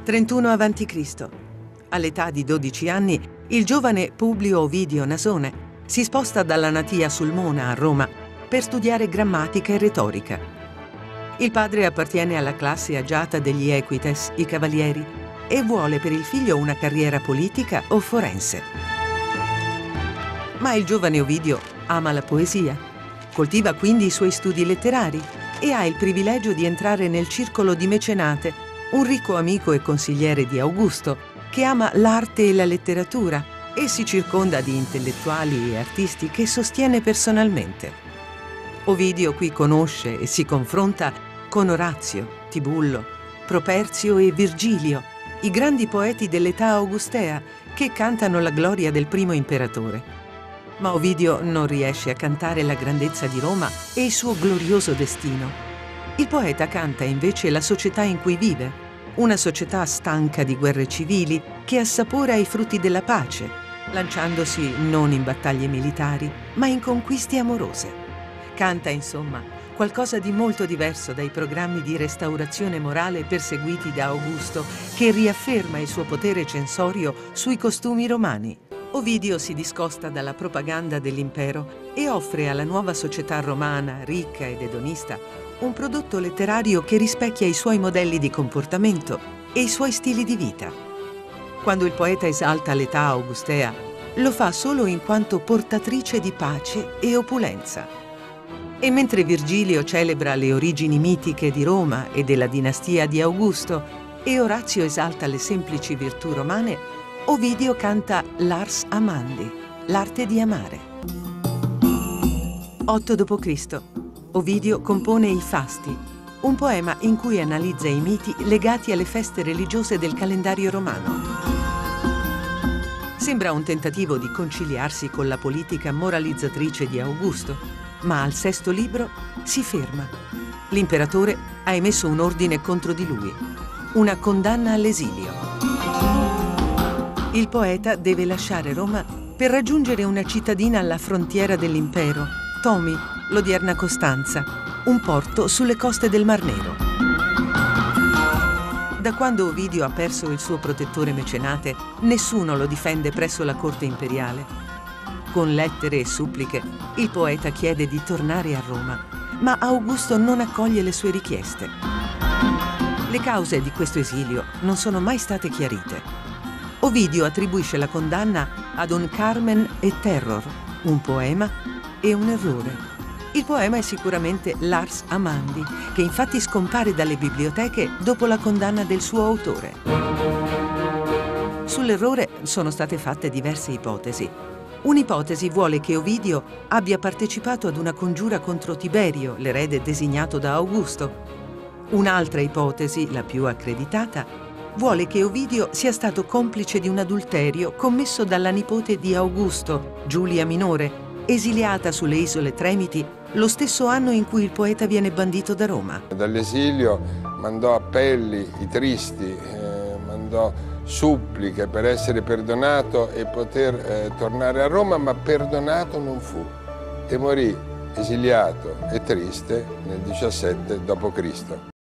31 a.C. All'età di 12 anni, il giovane Publio Ovidio Nasone si sposta dalla natia Sulmona a Roma per studiare grammatica e retorica. Il padre appartiene alla classe agiata degli Equites, i cavalieri, e vuole per il figlio una carriera politica o forense. Ma il giovane Ovidio ama la poesia, coltiva quindi i suoi studi letterari e ha il privilegio di entrare nel circolo di Mecenate, un ricco amico e consigliere di Augusto, che ama l'arte e la letteratura e si circonda di intellettuali e artisti che sostiene personalmente. Ovidio qui conosce e si confronta con Orazio, Tibullo, Properzio e Virgilio, i grandi poeti dell'età augustea che cantano la gloria del primo imperatore. Ma Ovidio non riesce a cantare la grandezza di Roma e il suo glorioso destino. Il poeta canta invece la società in cui vive, una società stanca di guerre civili che assapora i frutti della pace, lanciandosi non in battaglie militari, ma in conquiste amorose. Canta, insomma, qualcosa di molto diverso dai programmi di restaurazione morale perseguiti da Augusto, che riafferma il suo potere censorio sui costumi romani. Ovidio si discosta dalla propaganda dell'impero e offre alla nuova società romana, ricca ed edonista, un prodotto letterario che rispecchia i suoi modelli di comportamento e i suoi stili di vita. Quando il poeta esalta l'età augustea, lo fa solo in quanto portatrice di pace e opulenza. E mentre Virgilio celebra le origini mitiche di Roma e della dinastia di Augusto e Orazio esalta le semplici virtù romane, Ovidio canta l'Ars Amandi, l'arte di amare. 8 d.C. Ovidio compone i Fasti, un poema in cui analizza i miti legati alle feste religiose del calendario romano. Sembra un tentativo di conciliarsi con la politica moralizzatrice di Augusto, ma al sesto libro si ferma. L'imperatore ha emesso un ordine contro di lui, una condanna all'esilio. Il poeta deve lasciare Roma per raggiungere una cittadina alla frontiera dell'impero, Tomi, l'odierna Costanza, un porto sulle coste del Mar Nero. Da quando Ovidio ha perso il suo protettore Mecenate, nessuno lo difende presso la corte imperiale. Con lettere e suppliche, il poeta chiede di tornare a Roma, ma Augusto non accoglie le sue richieste. Le cause di questo esilio non sono mai state chiarite. Ovidio attribuisce la condanna ad un Carmen e Terror, un poema e un errore. Il poema è sicuramente l'Ars Amandi, che infatti scompare dalle biblioteche dopo la condanna del suo autore. Sull'errore sono state fatte diverse ipotesi. Un'ipotesi vuole che Ovidio abbia partecipato ad una congiura contro Tiberio, l'erede designato da Augusto. Un'altra ipotesi, la più accreditata, vuole che Ovidio sia stato complice di un adulterio commesso dalla nipote di Augusto, Giulia Minore, esiliata sulle isole Tremiti lo stesso anno in cui il poeta viene bandito da Roma. Dall'esilio mandò appelli, i tristi, mandò suppliche per essere perdonato e poter tornare a Roma, ma perdonato non fu e morì esiliato e triste nel 17 d.C.